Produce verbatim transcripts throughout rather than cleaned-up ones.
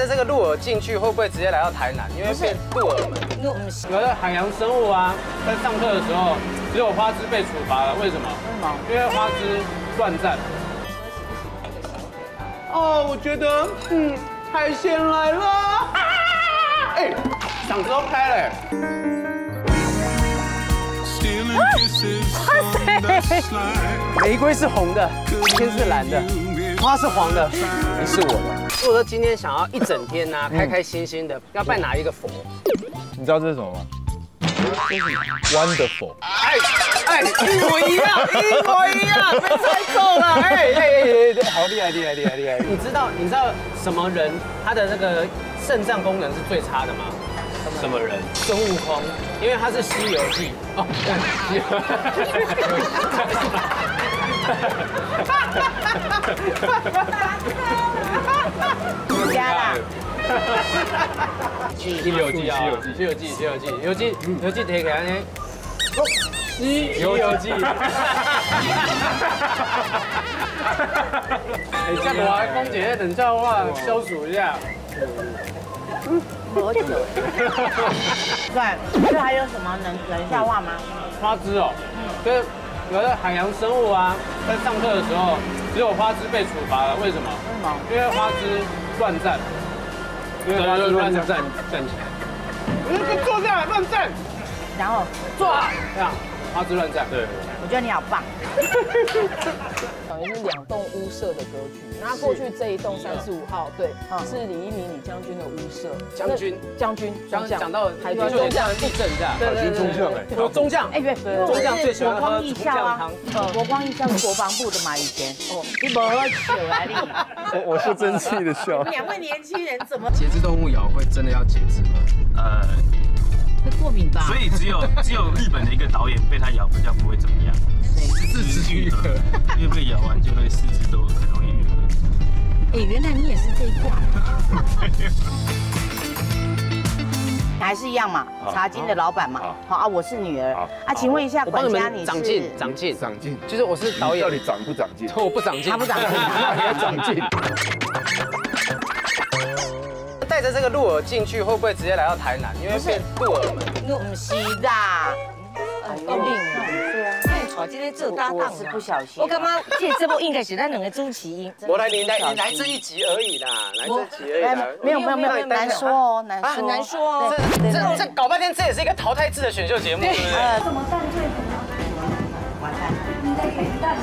着这个鹿耳进去，会不会直接来到台南？因为变鹿耳门。 鹿有的海洋生物啊，在上课的时候，只有花枝被处罚了，为什么？ 为什么？ 因为花枝乱站。哦，我觉得，嗯，海鲜来了。哎，嗓子都开了。 玫瑰是红的，天是蓝的，花是黄的，你是我的。如果说今天想要一整天呐、啊，开开心心的，要拜哪一个佛？ 你知道这是什么吗 ？Wonderful。 哎哎，一模一样，一模一样，被猜中了！哎哎哎，好厉害厉害厉害厉害！你知道你知道什么人他的那个肾脏功能是最差的吗？ 什么人？ 孙悟空，因为他是《西游记》哦。 加啦。 西游记啊，西游记，西游记，西游记，西游记，西游记摕起来呢。西游记。哎，这个我空姐冷笑话消暑一下。 喝酒。对，这还有什么冷冷笑话吗？ 花枝哦，就是有的海洋生物啊，在上课的时候，只有花枝被处罚了，为什么？ 为什么？ 因为花枝乱站。因为花枝乱站，站起来。嗯，坐下来乱站。 然后坐好，这样，花枝乱站。对。 我觉得你好棒。 等于是两栋屋舍的格局。那过去这一栋三十五号，对，是李一鸣李将军的屋舍。 将军， 将军， 刚讲到海军中将地震这样， 海军中将哎， 有中将， 哎对， 中将最喜欢喝国光艺校啊，国光艺校国防部的嘛以前。哦，你没喝酒啊你？ 我我是真气的笑。 两位年轻人怎么？ 节肢动物咬会真的要节制吗？ 呃， 会过敏吧？ 所以只有只有日本的一个导演被他咬，比较不会怎么样。 四肢愈合， 因为被咬完就会四肢都很容易愈合。 哎，原来你也是这一挂。还是一样嘛，茶金的老板嘛。好啊，我是女儿。啊，请问一下，管家你是？ 长进，长进， 长进， 就是我是导演。 到底长不长进？ 我不长进， 他不长进， 那你要长进。带着这个鹿耳进去，会不会直接来到台南？因为变鹿耳门。 不是啦， 够硬啊！我今天做搭档， 是不小心。 我感觉这这部应该是咱两个主持人。 我来，你来，你来这一集而已啦，来这集而已啦。 没有没有没有，难说哦，难说， 很难说哦。 这这这搞半天，这也是一个淘汰制的选秀节目，对不对？ 怎么蛋最怎么？ 完蛋， 你在演蛋。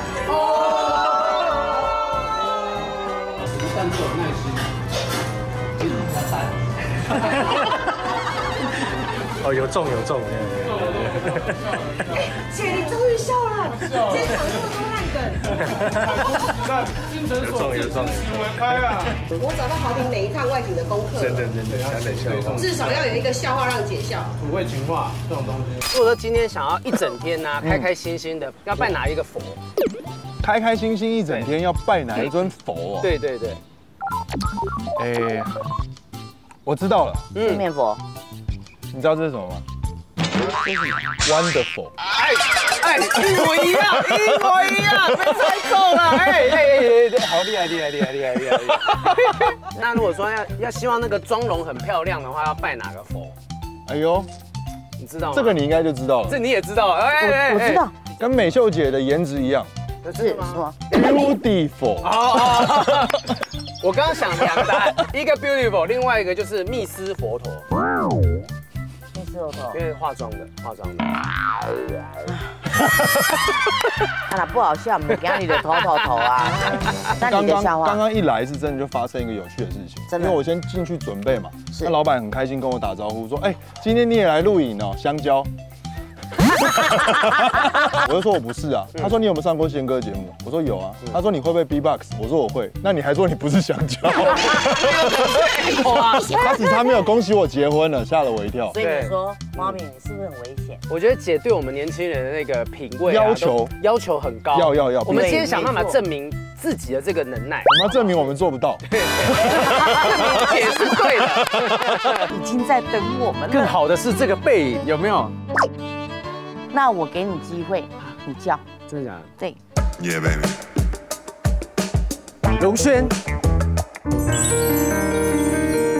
但是有耐心，自己加蛋。哦，有中有中。 姐，你终于笑了，今天讲这么多烂梗。 精神所至，史为开啊！ 我找到豪平每一趟外景的功课， 真的真的，想得笑。 至少要有一个笑话让姐笑。 土味情话这种东西。 如果说今天想要一整天呐、啊，开开心心的，要拜哪一个佛？ 开开心心一整天要拜哪一尊佛？ 对对对。 哎，我知道了， 四面佛。 你知道这是什么吗 ？Wonderful。 哎哎，一模一样，一模一样，被猜中了！哎哎哎，好厉害厉害厉害厉害厉害！那如果说要要希望那个妆容很漂亮的话，要拜哪个佛？ 哎呦， 你知道吗？ 这个你应该就知道了。 这你也知道？哎我我知道， 跟美秀姐的颜值一样。 是什么 ？Beautiful。 哦，我刚刚想两个答案，一个 beautiful， 另外一个就是密斯佛陀。 密斯佛陀， 因为化妆的，化妆的。 啊，不好笑，没给你的头头头啊。那刚刚你的笑话？ 刚刚一来是真的就发生一个有趣的事情， 真的， 因为我先进去准备嘛，那老板很开心跟我打招呼说，哎，今天你也来录影哦，香蕉。我就说我不是啊，他说你有没有上过宪歌节目？我说有啊。他说你会不会 B-box？ 我说我会。那你还说你不是香蕉？他只差没有恭喜我结婚了，吓了我一跳。 所以你说，妈咪，你是不是很危险？ 我觉得姐对我们年轻人的那个品味要求要求很高， 要要要。 我们今天想办法证明自己的这个能耐。 我们要证明我们做不到。 证明姐是对的， 已经在等我们了。 更好的是这个背影，有没有？ 那我给你机会，你叫。 真的假的？ 对。 Yeah, baby。 荣轩。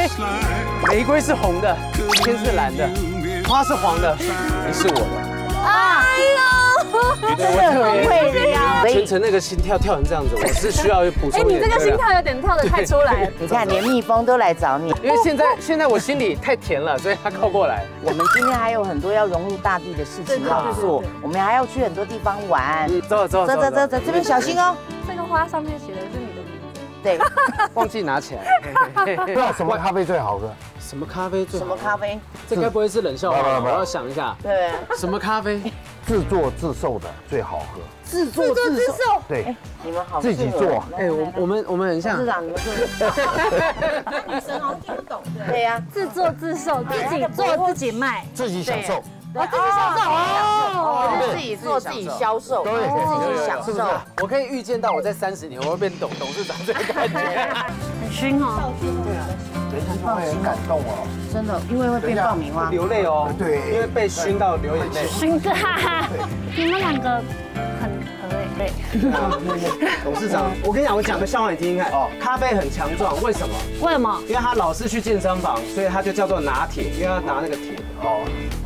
玫瑰是红的，天是蓝的，花是黄的，你是我的。 哎呦， 真的很会撩。 全程那个心跳跳成这样子，我是需要补充。 哎，你这个心跳有点跳得太出来了。 你看，连蜜蜂都来找你。 因为现在现在我心里太甜了，所以他靠过来。 我们今天还有很多要融入大地的事情要做，我们还要去很多地方玩。 走走走走走走，这边小心哦。 这个花上面写的是你的名字。 对， 忘记拿起来。 不知道什么咖啡最好喝？ 什么咖啡最好？ 什么咖啡？ 这该不会是冷笑话吧？我要想一下。 对。 什么咖啡？ 自作自受的最好喝。 自作自受。 对， 你们好。 自己做。 哎，我我们我们很像。 市长，你们做。女生好像听不懂。对呀， 自作自受，自己做自己卖， 自己享受。 我自己享受哦， 自己做自己销售，对，自己享受。 我可以预见到我在三十年我会变董董事长这个感觉。 很熏哦。 对啊，人家就会很感动哦。 真的，因为会变爆米花， 流泪哦。 对， 因为被熏到流眼泪。 熏的，你们两个很合哎。对。 董事长，我跟你讲，我讲个笑话你听听看。哦，咖啡很强壮，为什么？ 为什么？ 因为他老是去健身房，所以他就叫做拿铁，因为他拿那个铁。哦。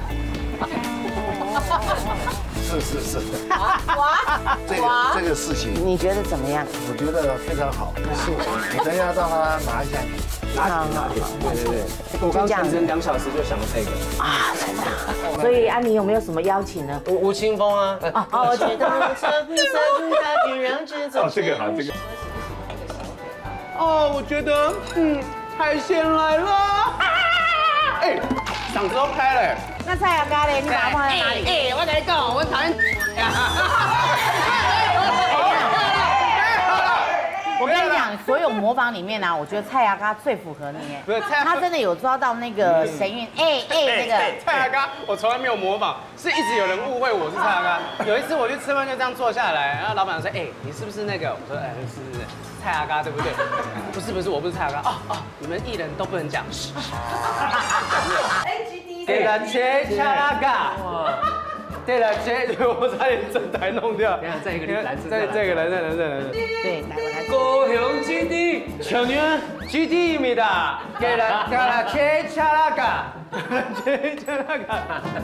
是是是，这个这个事情你觉得怎么样？ 我觉得非常好。是，你等一下让他拿一下， 拿铁拿铁，对对对。我刚健身两小时就想了这个啊，真的。所以安妮有没有什么邀请呢？ 吴吴青峰啊。 哦，我觉得这不真的女人之总。 哦，这个好，这个。 哦，我觉得嗯，海鲜来了。哎，嗓子都开了。 那蔡雅嘎嘞，你把它放在哪里？ 哎，我跟你讲，我讨厌。 我跟你讲，所有模仿里面呢，我觉得蔡雅嘎最符合你。 不是， 他真的有抓到那个神韵。哎哎，那个蔡雅嘎，我从来没有模仿，是一直有人误会我是蔡雅嘎。有一次我去吃饭，就这样坐下来，然后老板说：“哎，你是不是那个？”我说：“哎，是是是，蔡雅嘎对不对？”不是不是，我不是蔡雅嘎。哦哦，你们艺人都不能讲。给了切恰拉嘎，对了，切，我差点整台弄掉。等下再一个蓝色，再这个蓝色蓝色蓝色。 对，来我来。 高雄基地，小女儿基地米的，给了给了切恰拉嘎，切恰拉嘎，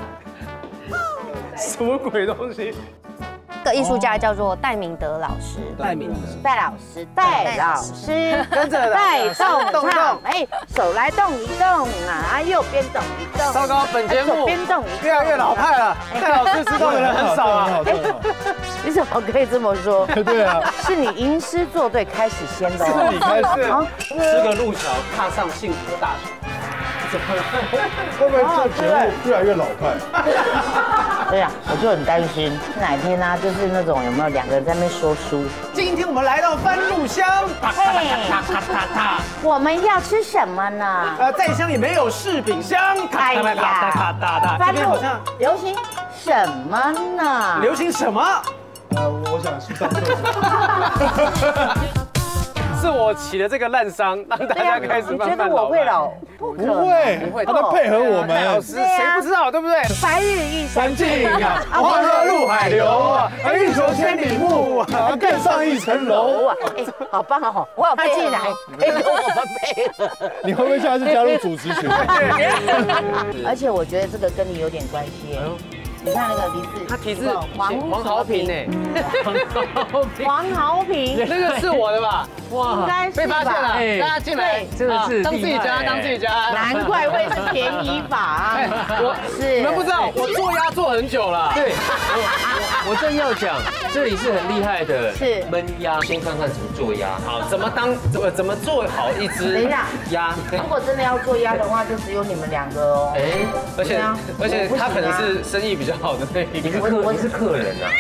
什么鬼东西？ 这个艺术家叫做戴明德老师， 戴明德， 戴老师，戴老师， 跟着带动唱，哎，手来动一动啊，右边动一动。 糟糕，本节目左边动一动， 越来越老派了，戴老师知道的人很少啊。 你怎么可以这么说？ 对啊， 是你吟诗作对开始先的， 是你开始。 吃个路桥，踏上幸福大学。 会不会这节目越来越老派？ 对呀，我就很担心哪天呢，就是那种有没有两个人在那边说书。 今天我们来到番路乡， 嘿，我们要吃什么呢？ 呃，在乡也没有柿饼香。 哎呀，番路流行什么呢？ 流行什么？ 呃，我想去上厕所。 是我起了这个烂伤，让大家开始慢慢老。 你觉得我会老？ 不会，不会，他在配合我们。 老师谁不知道，对不对？ 白日依山尽啊，黄河入海流啊，欲穷千里目啊，更上一层楼啊！ 哎，好棒哦！我有配进来，可以跟我们配合。 你会不会下次加入主持群？ 而且我觉得这个跟你有点关系。你看那个梨子， 他题字黄黄豪平哎， 黄豪平， 那个是我的吧？ 哇，应该是吧？ 被发现了，大家进来， 真的是当自己家，当自己家。 难怪会是便宜法， 我是你们不知道，我做鸭做很久了。 对，我我正要讲，这里是很厉害的， 是焖鸭，先看看怎么做鸭。 好，怎么当怎么怎么做好一只？ 等一下， 鸭。 如果真的要做鸭的话，就只有你们两个哦。 哎，而且而且他可能是生意比较好的那一个。 你是客，你是客人啊。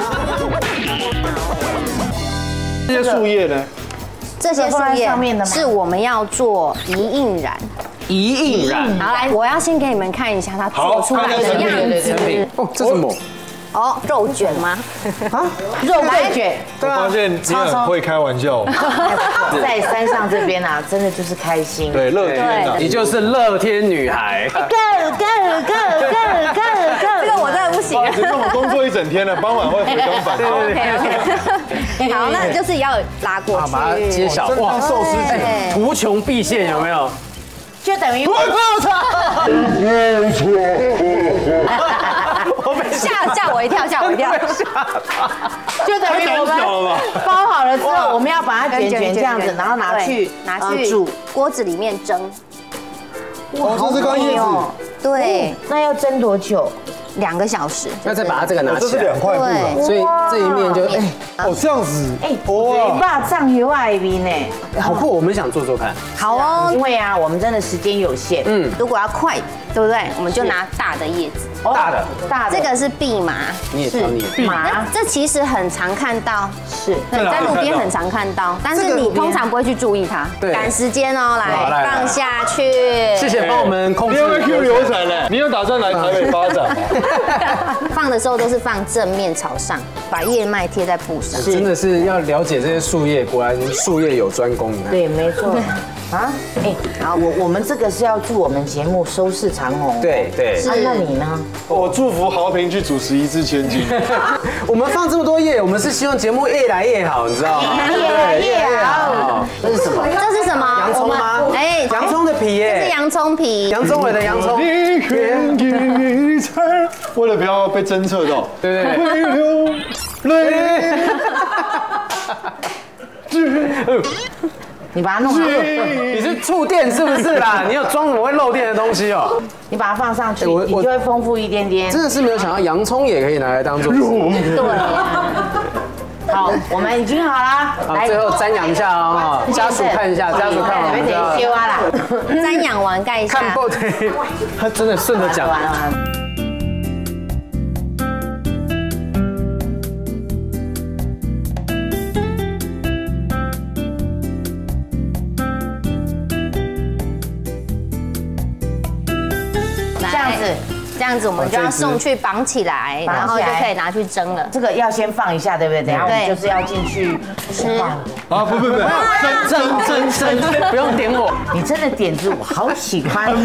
这些树叶呢？ 这些树叶是我们要做一印染。 一印染。 好，来，我要先给你们看一下它做出来的样子。 哦，这是什么？ 哦，肉卷吗？ 啊，肉桂卷。 我发现你很会开玩笑。 在山上这边啊，真的就是开心。 对，乐天啊， 你就是乐天女孩。 Go go go go go go！ 这个我真的不行。 那我工作一整天了，傍晚会回光返照。 OK OK。好，那就是要拉过去。 把它揭晓。哇，寿司卷，图穷匕现有没有？ 就等于我操！我被吓吓我一跳，吓我一跳。 就等于我们包好了之后，我们要把它卷卷这样子，然后拿去拿去煮锅子里面蒸。 哦，这是刚叶子。 对， 那要蒸多久？ 两个小时。 那再把它这个拿起来。 这是两块布的， 所以这一面就哎， 哦这样子。 哎，哇，爸酱油外面呢， 好酷！我们想做做看。 好哦， 因为啊，我们真的时间有限。 嗯， 如果要快，对不对？我们就拿大的叶子。 大的， 大的， 这个是蓖麻， 你也挑你的麻， 这其实很常看到， 是在路边很常看到，但是你通常不会去注意它。 对， 赶时间哦，来放下去。 谢谢帮我们控制。 你有 Q 流程嘞？你有打算来台北发展吗？ 放的时候都是放正面朝上，把叶脉贴在布上。 真的是要了解这些树叶，果然术业有专攻。 对，没错。啊，哎，好，我我们这个是要祝我们节目收视长虹。 对对。 啊，那你呢？ 我祝福豪平去主持一掷千金。 我们放这么多叶，我们是希望节目越来越好，你知道吗？ 越来越好。 这是什么？ 这是什么？ 洋葱吗？哎，洋葱的皮耶。 这是洋葱皮。 杨宗纬的洋葱。 为了不要被侦测到， 对对对。 你把它弄好。 你是触电是不是啦？你有装什么会漏电的东西哦？ 你把它放上去，你就会丰富一点点。 真的是没有想到洋葱也可以拿来当做。 对。 好，我们已经好了。 好，最后瞻仰一下哦，家属看一下，家属看完就要。 修啊啦。 瞻仰完盖一下。 看不对，他真的顺着讲。 这样子， 这样子我们就要送去绑起来，然后就可以拿去蒸了。 这个要先放一下，对不对？等下我们就是要进去吃。 啊，不不不，蒸蒸蒸蒸， 不用点我。 你真的点子我好喜欢。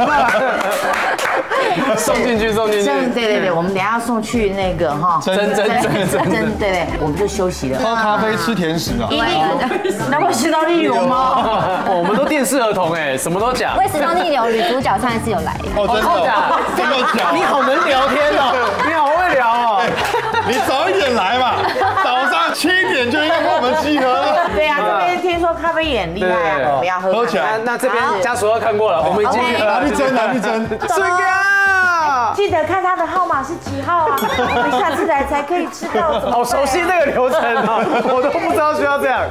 送进去，送进去。 对对对，我们等下要送去那个哈， 蒸蒸蒸蒸蒸，对对，我们就休息了。 喝咖啡吃甜食啊。 那会吃到逆流吗？ 我们都电视儿童哎，什么都讲。 胃食道逆流，女主角上一次有来。 哦，真的，真的假？ 你好能聊天哦，你好会聊哦。 你早一点来嘛，早上七点就应该跟我们集合了。 对啊，这边听说咖啡也很厉害啊，我们要喝。 喝起来。 那这边家属都看过了，我们已经拿去蒸，拿去蒸。 这个， 记得看他的号码是几号啊，我们下次来才可以吃到。 好熟悉这个流程哦，我都不知道需要这样。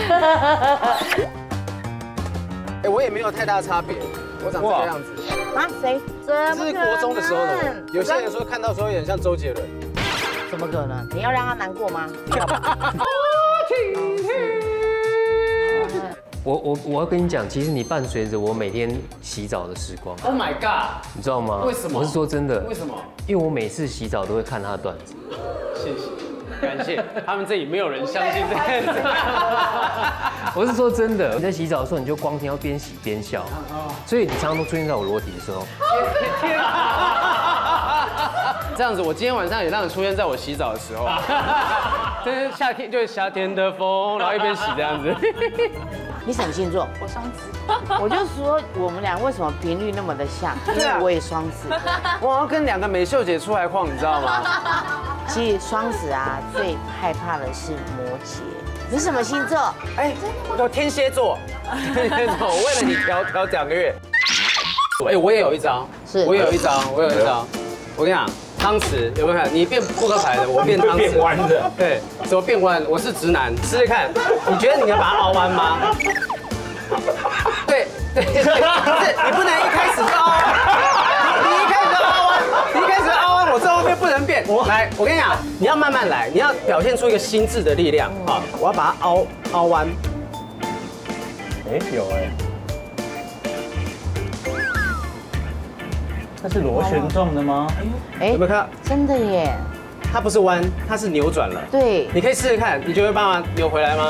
哎，我也没有太大差别，我长这个样子。 啊？谁？ 这是国中的时候的我。有些人说看到时候有点像周杰伦。 怎么可能？你要让他难过吗？ 我我我要跟你讲，其实你伴随着我每天洗澡的时光。 Oh my god！ 你知道吗？ 为什么？ 我是说真的。 为什么？ 因为我每次洗澡都会看他的段子。 谢谢，感谢。他们这里没有人相信这件事。 我是说真的，你在洗澡的时候，你就光听到边洗边笑，所以你常常都出现在我裸体的时候。 天这样子，我今天晚上也让你出现在我洗澡的时候。就是夏天，就是夏天的风，然后一边洗这样子。 你什么星座？ 我双子。 我就说我们俩为什么频率那么的像？因为我也双子。 我要跟两个美秀姐出来晃，你知道吗？ 其实双子啊，最害怕的是摩羯。你什么星座？ 哎，我天蝎座。天蝎座，我为了你调调两个月。哎，我也有一张， 是， 我也有一张，我有一张。我跟你讲。汤匙有没有看？你变扑克牌的，我变汤匙。变弯的。对，怎么变弯？我是直男，试试看。你觉得你能把它凹弯吗？对对对，不是，你不能一开始就凹弯。你你一开始就凹弯，你一开始凹弯，我这后面不能变。来，我跟你讲，你要慢慢来，你要表现出一个心智的力量啊！我要把它凹凹弯。哎，有哎。 它是螺旋状的吗？ 哎， 有没有看到？ 真的耶！ 它不是弯，它是扭转了。 对， 你可以试试看，你觉得办法扭回来吗？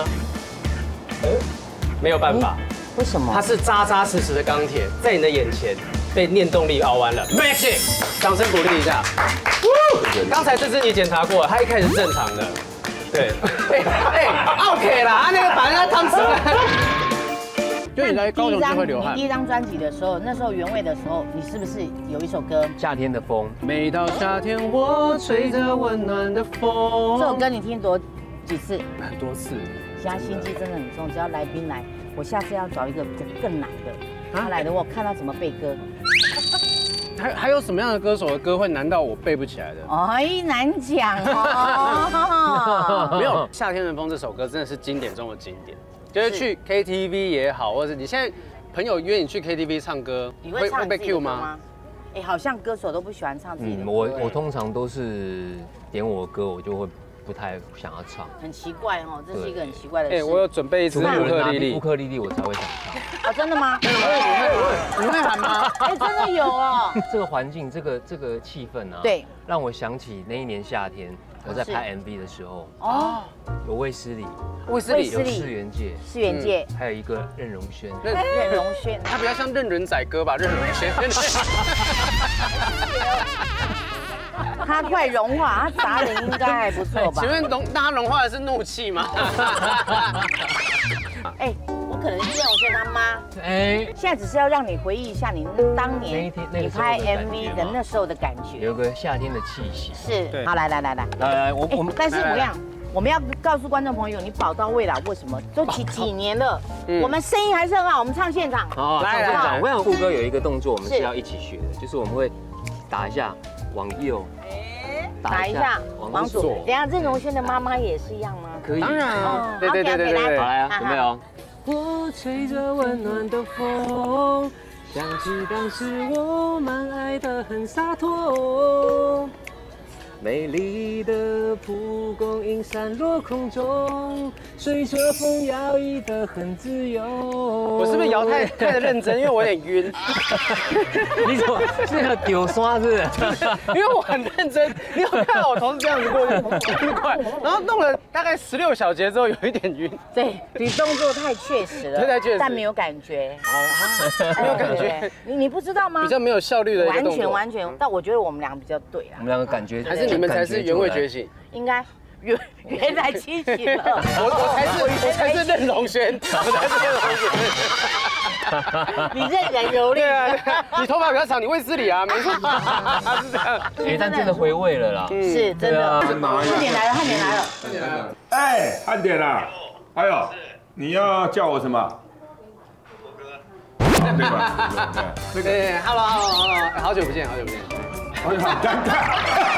没有办法。 为什么？ 它是扎扎实实的钢铁，在你的眼前被念动力凹弯了。Magic， 掌声鼓励一下。刚才这只你检查过，它一开始是正常的。对，哎哎 ，OK 啦，那个把人家汤匙。 就你来高雄就会流汗。 你第一张专辑的时候，那时候原味的时候，你是不是有一首歌？ 夏天的风。 每到夏天，我吹着温暖的风。 这首歌你听多几次？ 很多次。 现在心机真的很重，只要来宾来，我下次要找一个更难的。他来的我看他怎么背歌。 还还有什么样的歌手的歌会难到我背不起来的？ 哎，难讲哦。 没有，《夏天的风》这首歌真的是经典中的经典，就是去 K T V 也好，或者是你现在朋友约你去 K T V 唱歌， 你会唱被 Q 吗？ 哎，好像歌手都不喜欢唱自己的歌。 我我通常都是点我的歌，我就会不太想要唱。 很奇怪哦，这是一个很奇怪的事。 哎，我有准备一支乌克丽丽， 乌克丽丽我才会想唱。 哦，真的吗？ 你会你会喊吗？ 哎，真的有哦。 这个环境，这个这个气氛啊， 对， 让我想起那一年夏天我在拍 M V 的时候， 哦， 有卫斯理， 卫斯理有世元界， 世元界， 还有一个任容萱， 任容萱， 他比较像任人宰割吧，任容萱。 它快融化，它砸人应该还不错吧？ 请问融，那它融化的是怒气吗？ 哎，我可能是任容萱他妈。哎，现在只是要让你回忆一下你当年你拍 M V 的那时候的感觉， 有个夏天的气息。 是，好，来来来来来来，我我们， 但是我讲，我们要告诉观众朋友，你宝刀未老，为什么？都几几年了，我们声音还是很好，我们唱现场。 好，唱现场。我想顾哥有一个动作，我们是要一起学的，就是我们会打一下往右。 打一下，往左。等下，任容萱的妈妈也是一样吗？ 可以， 当然啊。对对对对对， 好来啊，准备哦。我吹着温暖的风，想起当时我们爱得很洒脱。美丽的蒲公英散落空中，随着风摇曳得很自由。 我是不是摇太太的认真？因为我有点晕。 你怎么是要丢刷是？ 因为我很认真，你有看到我头是这样子过去，很快，然后弄了大概十六小节之后有一点晕。 对，你动作太确实了， 太确实， 但没有感觉。 哦，没有感觉。 你你不知道吗？ 比较没有效率的一个动作。 完全完全，但我觉得我们两个比较对啦。 我们两个感觉还是。你们才是原味觉醒， 应该原原来清醒了。 我我才是我才是任容萱，我才是任容萱。你任人游历啊，你头发比较长，你卫斯理啊，没错，是这样。 哎，但真的回味了啦， 是真的。汉典来了，汉典来了， 汉典来了。哎，汉典啊，还有你要叫我什么？对吧？ 对对 ，Hello Hello Hello， 好久不见，好久不见。 好尴尬。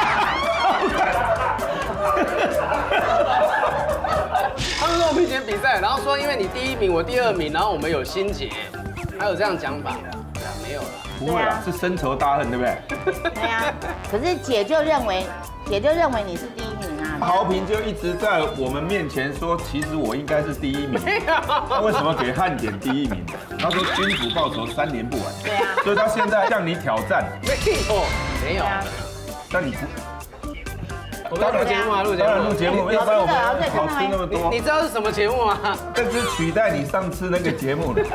他们说我们以前比赛，然后说因为你第一名，我第二名，然后我们有心结，还有这样讲法？对啊，没有了。 不会啊，是深仇大恨，对不对？ 对啊。可是姐就认为，姐就认为你是第一名啊。 豪平就一直在我们面前说，其实我应该是第一名。他为什么给汉典第一名？他说君主报仇，三年不晚。 对啊。 所以他现在向你挑战。 没有，没有。 但你不。 我们录节目啊，录节目， 录节目，要不然我们好吃那么多。 你知道是什么节目吗？ 这是取代你上次那个节目的，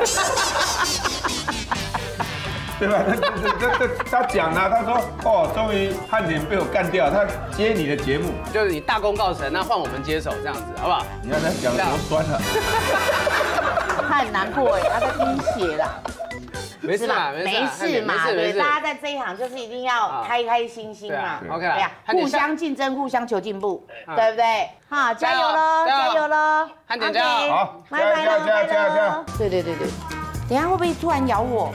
对吧？这这这他讲了，他说哦，终于汉典被我干掉，他接你的节目， 就是你大功告成，那换我们接手这样子，好不好？ 你看他讲多酸了， 他很难过哎，他在滴血了。 没事嘛， 没事嘛，对，大家在这一行就是一定要开开心心嘛 ，OK 对呀， 互相竞争，互相求进步，对不对？好，加油喽，加油喽， 汉典加油， 好，加油加油加油加油！ 对对对对，等下会不会突然咬我？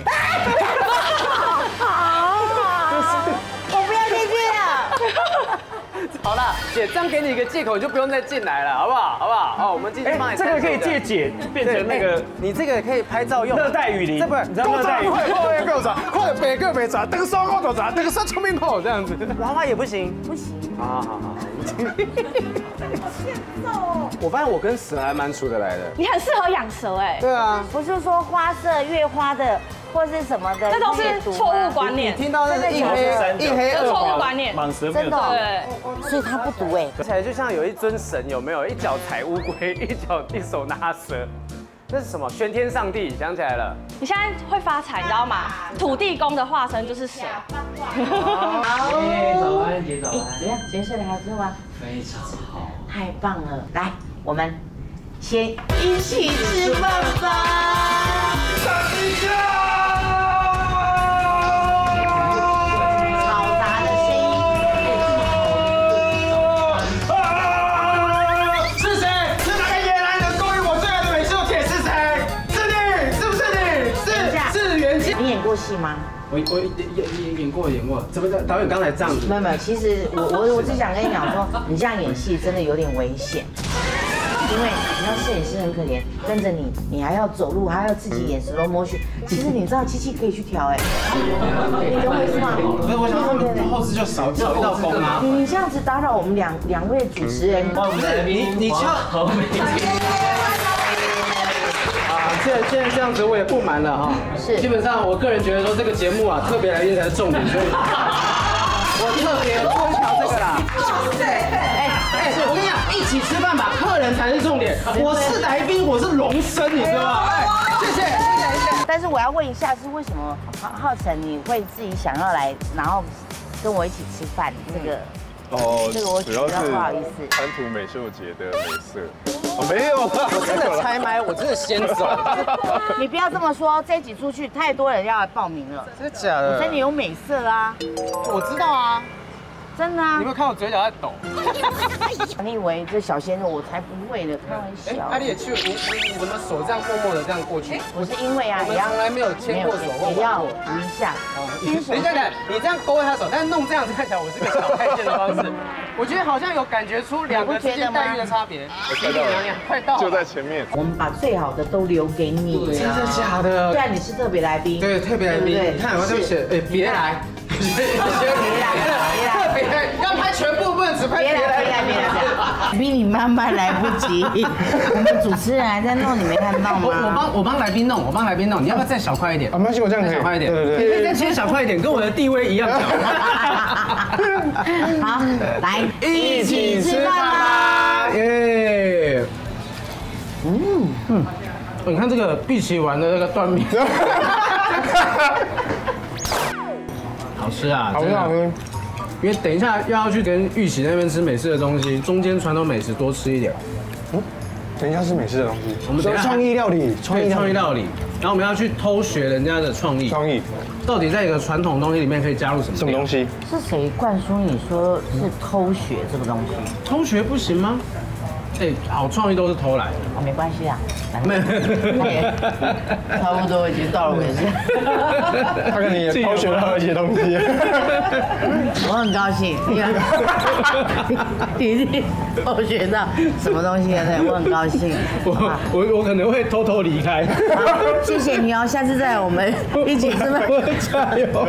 我不要进去了。 好了，姐，这样给你一个借口，你就不用再进来了，好不好？好不好？好，我们继续帮你。 这个可以借姐变成那个， 你这个可以拍照用。 热带雨林， 这不是， 你知道热带雨林？ 快快够啥？快别个别啥？这个烧烤多啥？这个烧聪明口这样子。娃娃也不行， 不行。 好好好。我发现我跟蛇还蛮处得来的。 你很适合养蛇哎。 对啊。不是说花色月花的。或是什么的， 这都是错误观念。 你听到那个一黑一黑二黄，错误观念， 蟒蛇真的，对，所以它不毒哎。 起来就像有一尊神，有没有？一脚踩乌龟，一脚一手拿蛇，那是什么？玄天上帝，想起来了。 你现在会发财，你知道吗？土地公的化身就是蛇。 好， 早安，姐早安。 怎样？今天睡得还不错吗？ 非常好， 太棒了！来，我们先一起吃饭吧。 嘈杂的声音。 是谁？是哪个野男人勾引我最爱的美秀铁？是谁？是你？是不是你？是是袁静。 你演过戏吗？ 我我演演演过演过，怎么导演刚才这样子？ 没有没有，其实我我我只想跟你讲说，你这样演戏真的有点危险，因为你知道摄影师很可怜，跟着你，你还要走路，还要自己演 slow motion。其实你知道机器可以去调哎，你懂我意思吗？ 不是，我想他们后置就少少一道工啊。 你你这样子打扰我们两两位主持人， 不是你你敲。现在现在这样子我也不瞒了哈，是基本上我个人觉得说这个节目啊，特别来宾才是重点，所以我特别推敲这个啦。对，哎哎，我跟你讲，一起吃饭吧，客人才是重点。我是来宾，我是龙生，你知道吗？哎，谢谢谢谢谢谢。 但是我要问一下，是为什么浩浩辰你会自己想要来，然后跟我一起吃饭？这个哦， 这个我主要是不好意思， 贪图美秀姐的美色。哦，没有啦， 我真的拆麦，我真的先走。 你不要这么说，这一集出去太多人要来报名了。 真的假的？ 我真的有美色啊！ 我知道啊， 真的啊。 你有没有看我嘴角在抖？ 你以为这小鲜肉我才不会呢，开玩笑。 那你也去，你你你怎么手这样默默的这样过去？ 我是因为啊， 我们从来没有牵过手或也要一下。 等一下，等一下，你这样勾他手，但是弄这样子看起来我是个小太监的方式。我觉得好像有感觉出两个之间待遇的差别。 快到了， 快到了， 就在前面。 我们把最好的都留给你。 真的假的？ 虽然你是特别来宾。 对，特别来宾。你看我这写，哎，别来，别来，特别来，要拍全部，不能只拍别来，别来，别来。 比你慢慢来不及，我们主持人还在弄，你没看到吗？ 我我帮我帮来宾弄，我帮来宾弄，你要不要再小块一点？ 啊，没关系，我这样可以。 小块一点， 对对对， 你再切小块一点，跟我的地位一样小。 好，来一起吃饭吧！耶！嗯嗯，你看这个碧琪丸的那个断面，好吃啊， 好吃好吃。 因为等一下又要去跟玉琪那边吃美式的东西，中间传统美食多吃一点。 嗯，等一下吃美式的东西， 我们创意料理， 创意创意料理，然后我们要去偷学人家的创意。 创意， 到底在一个传统东西里面可以加入什么？ 什么东西？ 是谁灌输你说是偷学这个东西？ 偷学不行吗？哎，好创意都是偷来的。 哦，没关系啊，反正差不多已经到了尾声。 他跟你也偷学到一些东西。 我很高兴，你你偷学到什么东西了？对，我很高兴。 我我我可能会偷偷离开。 谢谢你哦，下次再来我们一起吃饭。 加油！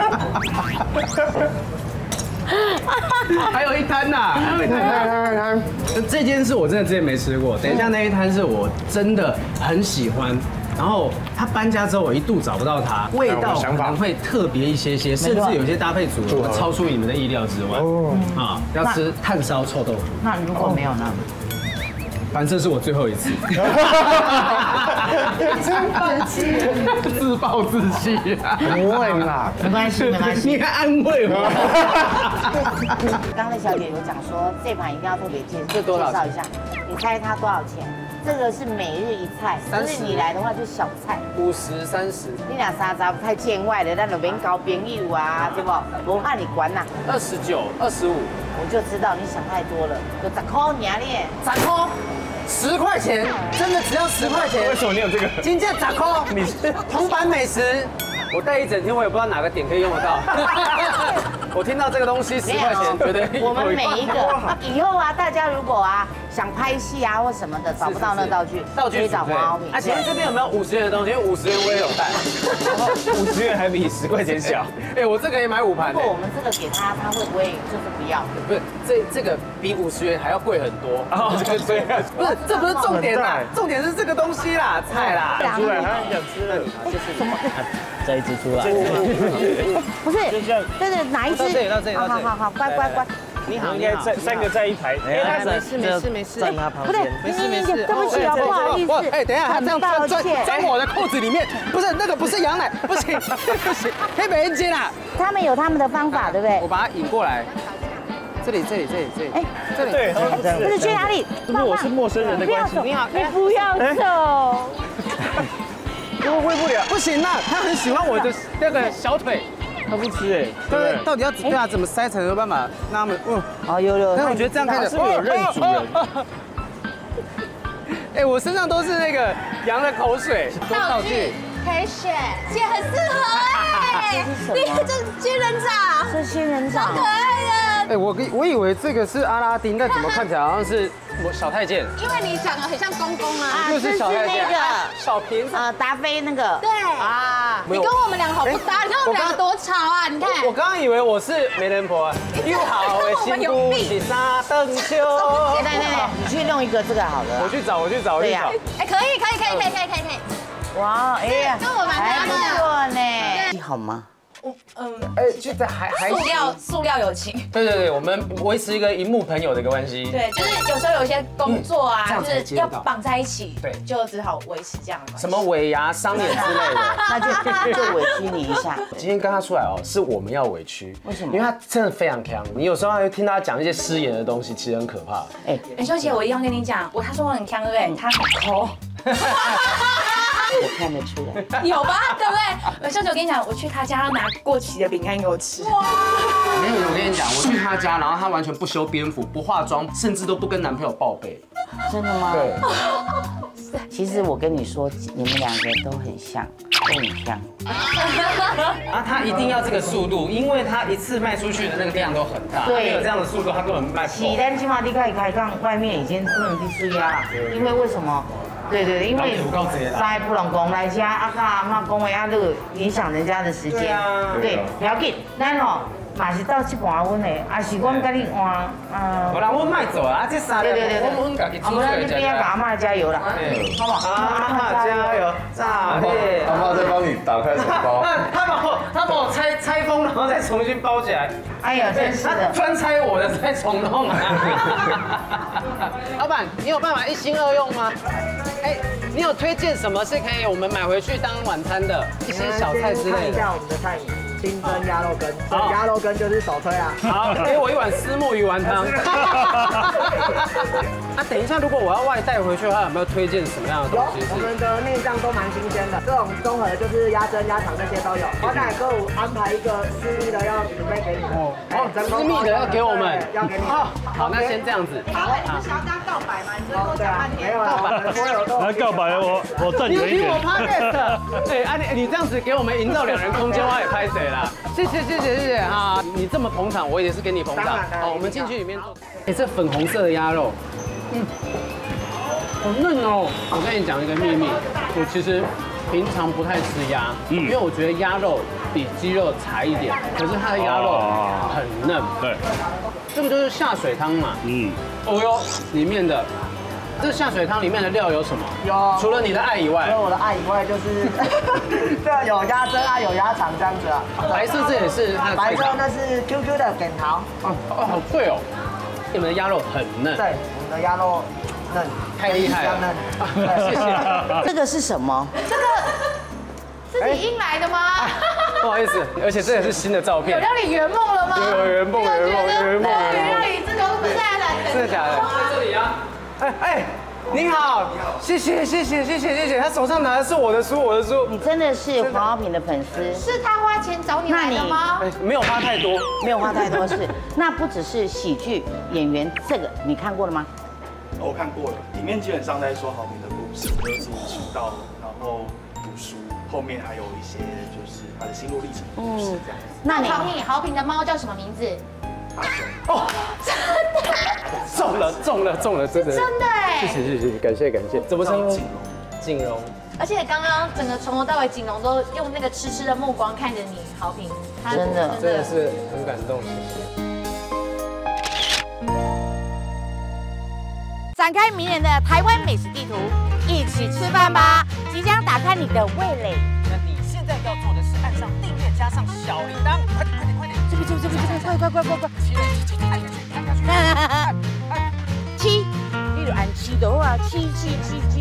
还有一摊呐，还有一摊，摊摊。这间是我真的之前没吃过，等一下那一摊是我真的很喜欢。然后他搬家之后，我一度找不到它，味道可能会特别一些些，甚至有些搭配组合超出你们的意料之外。啊，要吃炭烧臭豆腐。 那如果没有呢？ 反正是我最后一次。 真放弃， 自暴自弃。 不会啦， 没关系，没关系。 你还安慰我。 刚才小姐有讲说，这盘一定要特别介介绍一下。你猜它多少钱？这个是每日一菜，但是你来的话就小菜。 五十三十。 你俩啥啥太见外了，那就免交朋友啊，对不？不怕你管呐。 二十九，二十五。 我就知道你想太多了，有十块你啊你， 十块，十块钱，真的只要十块钱。 为什么你有这个？ 金价十块，你是铜板美食。我带一整天，我也不知道哪个点可以用得到。我听到这个东西十块钱，觉得我们每一个以后啊，大家如果啊想拍戏啊或什么的，找不到那道具，道具可以找黄敖平。 啊，请问这边有没有五十元的东西？因为五十元我也有带。五十元还比十块钱小。哎，我这个也买五盘。 如果我们这个给他，他会不会就是不要？ 不是，这这个比五十元还要贵很多。哦，这个对，不是，这不是重点啦，重点是这个东西啦，菜啦。 出来，他很想吃了。 就是什么？ 这一只出来。 不是，对对，哪一只？ 到这里，到这里，到这里。 好好好，乖乖乖。 你好，应该在三个在一排。 哎，没事没事没事。 站他旁不对边。 没事没事，对不起啊，不好意思。 哎，等一下，他这样钻钻钻我的裤子里面，不是那个不是羊奶，不行不行，可以没人接啦。 他们有他们的方法，对不对？ 我把它引过来。这里这里这里这里，哎，这里。 对， 不是去哪里？ 不是，我是陌生人的关系。 你好，你不要走。 我会不了，不行啊，他很喜欢我的那个小腿。 他不吃哎，对，到底要对啊？怎么塞才有办法让他们？嗯， 哦，有有。 但我觉得这样看起来是不是有认主人？哎，我身上都是那个羊的口水。 道具可以选，姐很适合哎。你这是仙人掌， 是仙人掌， 超可爱的。 哎，我我以为这个是阿拉丁，但怎么看起来好像是我小太监？ 因为你长得很像公公啊。 就是小太监。 那个小瓶子， 呃，达菲那个。 对啊，你跟我们两个好不搭，你看我们两个多吵啊！你看。 我刚刚以为我是媒人婆，又好的新姑是沙灯秋。 对对对，你去弄一个这个好了。 我去找，我去找，我去找。 哎，可以，可以，可以，可以，可以，可以，可以。 哇，哎呀， 跟我蛮搭的。 不错呢。好吗？ 嗯， 哎，就在还还塑料塑料友情。 对对对，我们维持一个荧幕朋友的一个关系。 对，就是有时候有一些工作啊，就是要绑在一起，对，就只好维持这样的。 什么尾牙、商演之类的， 那就就委屈你一下。 今天跟他出来哦，是我们要委屈。 为什么？ 因为他真的非常强，你有时候还会听他讲一些失言的东西，其实很可怕。 哎，林秀姐，我一样跟你讲，我他说我很强，对不对？他很抠。 我看得出来， 有吧？对不对？秀姐，我跟你讲，我去他家要拿过期的饼干给我吃。哇！ 没有，我跟你讲，我去他家，然后他完全不修边幅，不化妆，甚至都不跟男朋友报备。 真的吗？ 对。 其实我跟你说，你们两个都很像，都很像。 啊，他一定要这个速度，因为他一次卖出去的那个量都很大。对，没有这样的速度，他根本卖不动。 是，但起码你可以开杠，外面已经不能去施压了，因为为什么？对对，因为来不拢讲来家，阿爸阿妈讲的啊，都影响人家的时间。对，不要紧，咱吼嘛是到这盘阮的，啊是阮跟你换，嗯。 好啦，我卖走啊，这三个我们家己煮出来你不要给阿妈加油啦，好不好？ 阿妈加油，炸裂！ 阿妈在帮你打开手包。 他把我他把我拆拆封，然后再重新包起来。 哎呀，真是的， 专拆我的再重弄啊！老板，你有办法一心二用吗？哎，你有推荐什么是可以我们买回去当晚餐的一些小菜之类的？ 看一下我们的菜名，清蒸鸭肉羹，鸭肉羹就是首推啦。 好，给我一碗虱目鱼丸汤。啊，等一下，如果我要外带回去的话，有没有推荐什么样的东西？ 有，我们的内脏都蛮新鲜的，这种综合的就是鸭胗、鸭肠这些都有。我奶哥我安排一个私密的要准备给你们。哦， 私密的要给我们， 要给你。 好，好，那先这样子。 好，你不是想要当告白吗？你这多讲半天。 没有啦，所有都。 来告白我，我站远一点。 你听我 podcast。对啊，你你这样子给我们营造两人空间，我也拍谁啦？谢谢谢谢谢谢啊！你这么捧场，我也是跟你捧场。好，我们进去里面坐。哎，这粉红色的鸭肉，嗯，好嫩哦。我跟你讲一个秘密，我其实平常不太吃鸭，因为我觉得鸭肉比鸡肉柴一点，可是它的鸭肉很嫩。 对， 这个就是下水汤嘛。嗯。哦哟，里面的。这下水汤里面的料有什么？ 有， 除了你的爱以外， 除了我的爱以外，就是这有鸭胗啊，有鸭肠这样子啊。 白色这也是它的白色那是 Q Q 的扁桃。 哦哦，好脆哦！你们的鸭肉很嫩。 对，我们的鸭肉嫩， 太厉害了。谢谢。 这个是什么？ 这个自己印来的吗？ 不好意思，而且这也是新的照片。 有让你圆梦了吗？ 有圆梦，圆梦，圆梦，圆梦。 让你这个不是来的， 真的假的？在这里啊。哎哎，你好，谢谢谢谢谢谢谢谢，他手上拿的是我的书，我的书。 你真的是黄豪平的粉丝？ 是他花钱找你来的吗？ 没有花太多， 没有花太多是。那不只是喜剧演员，这个你看过了吗？ 我看过了，里面基本上在说豪平的故事，就是出道，然后读书，后面还有一些就是他的心路历程故事这样。 那你豪平豪平的猫叫什么名字？ 哦，真的中了中了中了，真的真的哎！ 谢谢谢谢，感谢感谢。怎么称呼？锦荣。 而且刚刚整个从头到尾，锦荣都用那个痴痴的目光看着你，豪平， 真的真的是很感动，谢谢。 展开迷人的台湾美食地图，一起吃饭吧！即将打开你的味蕾。 那你现在要做的是按上订阅，加上小铃铛，快点快点快点！ 这边这边这边这边，快快快快快！ 七七七，按下去按下去。 七，你就按七就好啊，七七七